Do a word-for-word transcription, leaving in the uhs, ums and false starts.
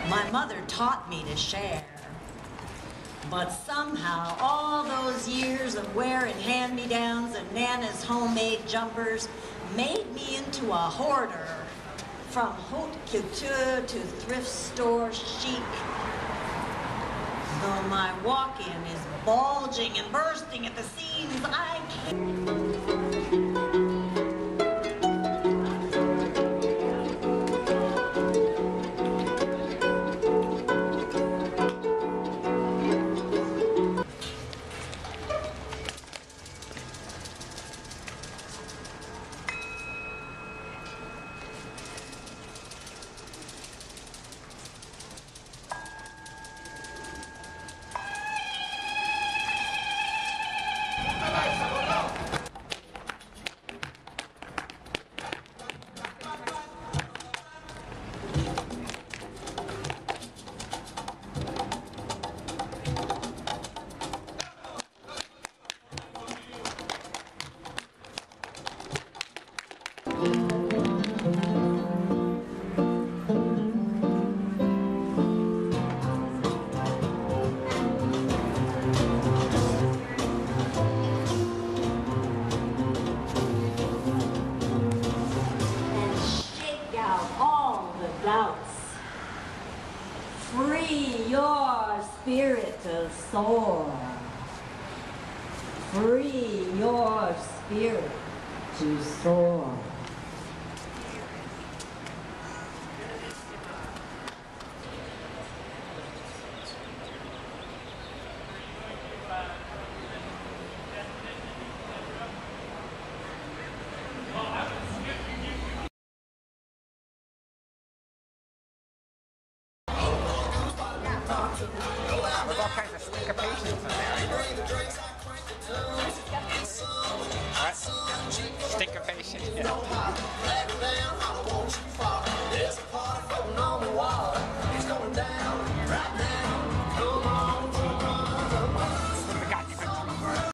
My mother taught me to share. But somehow, all those years of wearing hand-me-downs and Nana's homemade jumpers made me into a hoarder. From haute couture to thrift store chic. Though my walk-in is bulging and bursting at the seams, I can't. Free your spirit to soar. Free your spirit to soar.